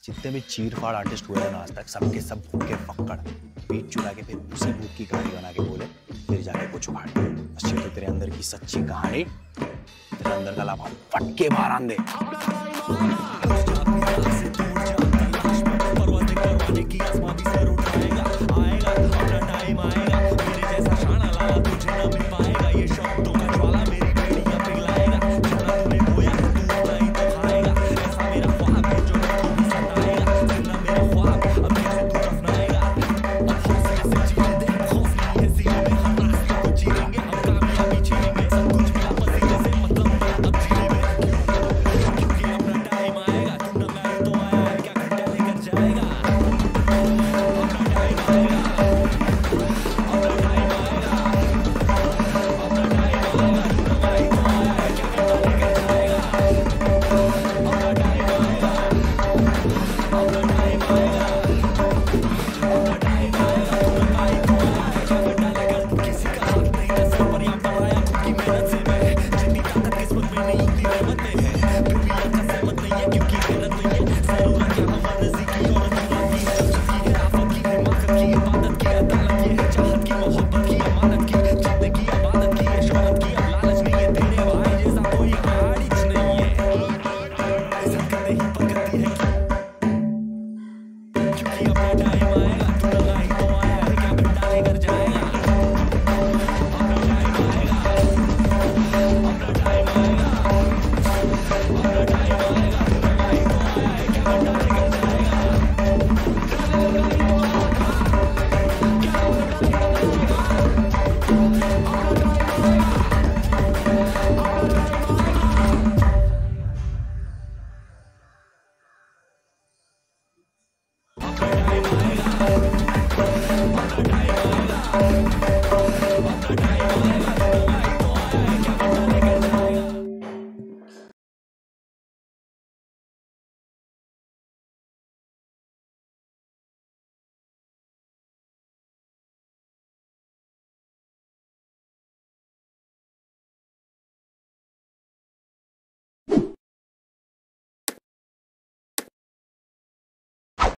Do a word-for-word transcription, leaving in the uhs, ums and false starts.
जितने भी चीर फाड़ आर्टिस्ट हुए हैं ना आज तक, सबके सब भूखे फक्कड़ पीठ चुरा के फिर उसी भूत की कहानी बना के बोले, फिर जाके कुछ उखाड़। बस ये तो तेरे अंदर की सच्ची कहानी तेरे अंदर का लाभा फट के बाहर आन दे।